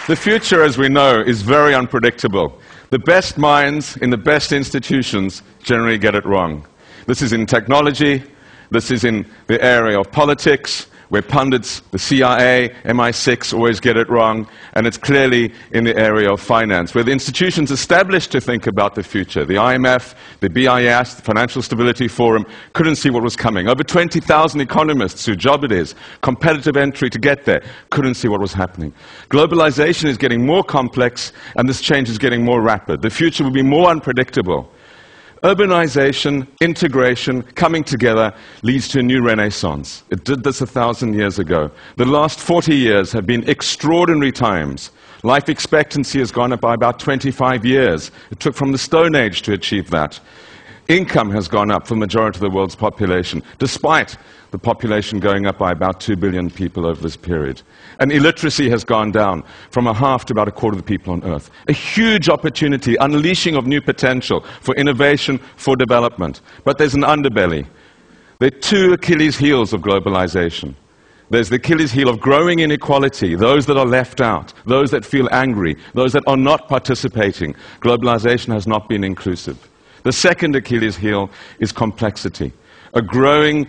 The future, as we know, is very unpredictable. The best minds in the best institutions generally get it wrong. This is in technology, this is in the area of politics, where pundits, the CIA, MI6 always get it wrong, and it's clearly in the area of finance, where the institutions established to think about the future, the IMF, the BIS, the Financial Stability Forum, couldn't see what was coming. Over 20,000 economists whose job it is, competitive entry to get there, couldn't see what was happening. Globalization is getting more complex, and this change is getting more rapid. The future will be more unpredictable. Urbanization, integration, coming together leads to a new renaissance. It did this 1,000 years ago. The last 40 years have been extraordinary times. Life expectancy has gone up by about 25 years. It took from the Stone Age to achieve that. Income has gone up for the majority of the world's population, despite the population going up by about 2 billion people over this period. And illiteracy has gone down from a half to about a quarter of the people on Earth. A huge opportunity, unleashing of new potential for innovation, for development. But there's an underbelly. There are two Achilles heels of globalization. There's the Achilles heel of growing inequality, those that are left out, those that feel angry, those that are not participating. Globalization has not been inclusive. The second Achilles heel is complexity, a growing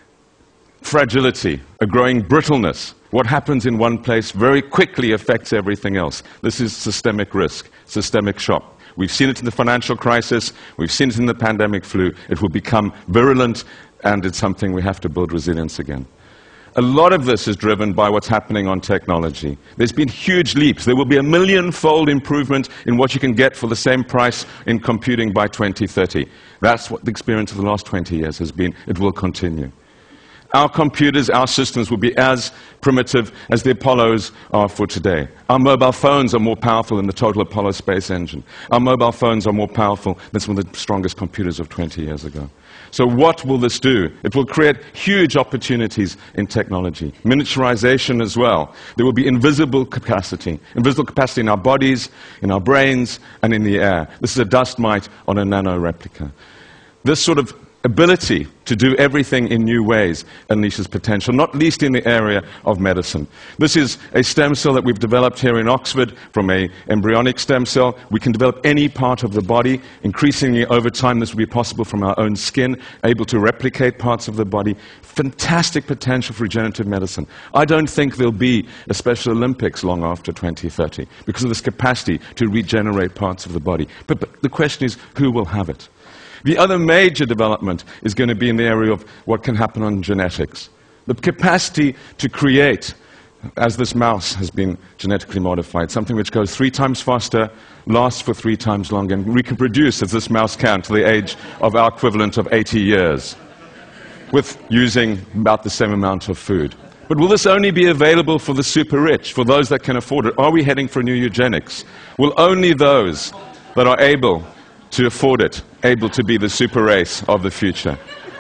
fragility, a growing brittleness. What happens in one place very quickly affects everything else. This is systemic risk, systemic shock. We've seen it in the financial crisis, we've seen it in the pandemic flu. It will become virulent, and it's something we have to build resilience again. A lot of this is driven by what's happening on technology. There's been huge leaps. There will be a million-fold improvement in what you can get for the same price in computing by 2030. That's what the experience of the last 20 years has been. It will continue. Our computers, our systems will be as primitive as the Apollos are for today. Our mobile phones are more powerful than the total Apollo space engine. Our mobile phones are more powerful than some of the strongest computers of 20 years ago. So what will this do? It will create huge opportunities in technology. Miniaturization as well. There will be invisible capacity in our bodies, in our brains, and in the air. This is a dust mite on a nano replica. This sort of ability to do everything in new ways unleashes potential, not least in the area of medicine. This is a stem cell that we've developed here in Oxford from an embryonic stem cell. We can develop any part of the body. Increasingly over time this will be possible from our own skin, able to replicate parts of the body. Fantastic potential for regenerative medicine. I don't think there'll be a Special Olympics long after 2030 because of this capacity to regenerate parts of the body. But the question is, who will have it? The other major development is going to be in the area of what can happen on genetics. The capacity to create, as this mouse has been genetically modified, something which goes 3 times faster, lasts for 3 times longer, and reproduce as this mouse can to the age of our equivalent of 80 years, with using about the same amount of food. But will this only be available for the super rich, for those that can afford it? Are we heading for new eugenics? Will only those that are able to afford it, able to be the super race of the future?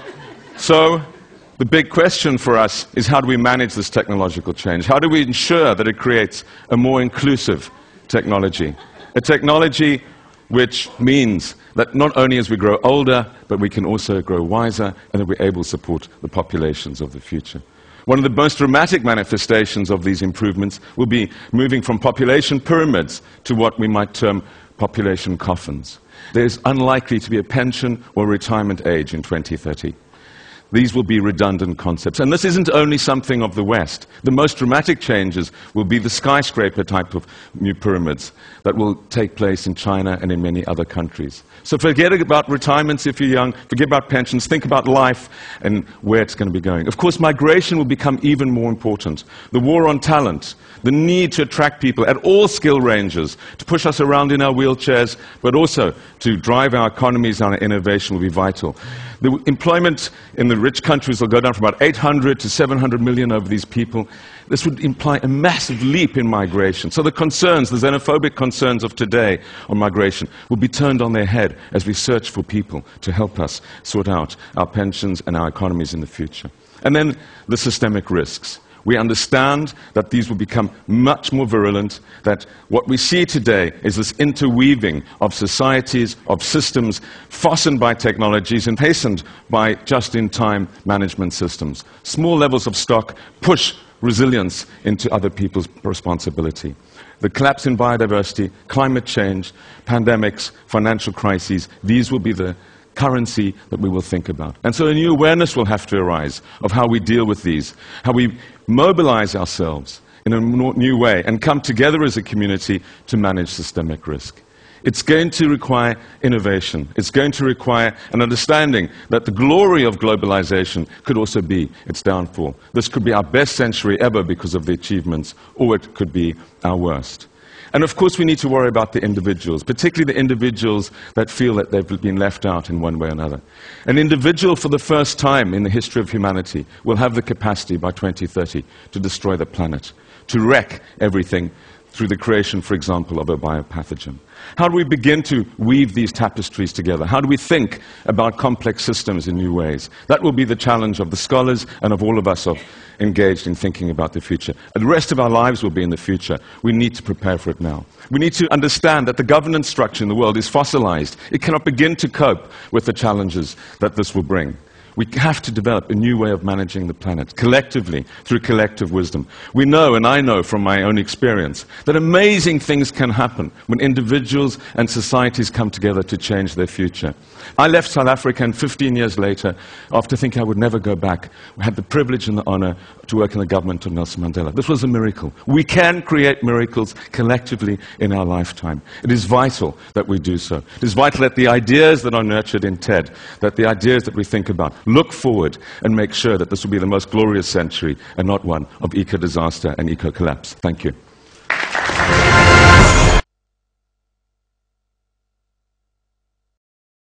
So the big question for us is, how do we manage this technological change? How do we ensure that it creates a more inclusive technology? A technology which means that not only as we grow older, but we can also grow wiser, and that we're able to support the populations of the future. One of the most dramatic manifestations of these improvements will be moving from population pyramids to what we might term population coffins. There's unlikely to be a pension or retirement age in 2030. These will be redundant concepts. And this isn't only something of the West. The most dramatic changes will be the skyscraper type of new pyramids that will take place in China and in many other countries. So forget about retirements if you're young, forget about pensions, think about life and where it's going to be going. Of course, migration will become even more important. The war on talent, the need to attract people at all skill ranges, to push us around in our wheelchairs, but also to drive our economies and our innovation will be vital. The employment in the rich countries will go down from about 800 to 700 million over these people. This would imply a massive leap in migration. So the concerns, the xenophobic concerns of today on migration will be turned on their head as we search for people to help us sort out our pensions and our economies in the future. And then the systemic risks. We understand that these will become much more virulent, that what we see today is this interweaving of societies, of systems, fastened by technologies and hastened by just-in-time management systems. Small levels of stock push resilience into other people's responsibility. The collapse in biodiversity, climate change, pandemics, financial crises, these will be the currency that we will think about. And so a new awareness will have to arise of how we deal with these, how we mobilize ourselves in a new way and come together as a community to manage systemic risk. It's going to require innovation. It's going to require an understanding that the glory of globalization could also be its downfall. This could be our best century ever because of the achievements, or it could be our worst. And of course we need to worry about the individuals, particularly the individuals that feel that they've been left out in one way or another. An individual for the first time in the history of humanity will have the capacity by 2030 to destroy the planet, to wreck everything through the creation, for example, of a biopathogen. How do we begin to weave these tapestries together? How do we think about complex systems in new ways? That will be the challenge of the scholars and of all of us engaged in thinking about the future. And the rest of our lives will be in the future. We need to prepare for it now. We need to understand that the governance structure in the world is fossilized. It cannot begin to cope with the challenges that this will bring. We have to develop a new way of managing the planet, collectively, through collective wisdom. We know, and I know from my own experience, that amazing things can happen when individuals and societies come together to change their future. I left South Africa, and 15 years later, after thinking I would never go back, I had the privilege and the honor to work in the government of Nelson Mandela. This was a miracle. We can create miracles collectively in our lifetime. It is vital that we do so. It is vital that the ideas that are nurtured in TED, that the ideas that we think about, look forward and make sure that this will be the most glorious century and not one of eco-disaster and eco-collapse. Thank you.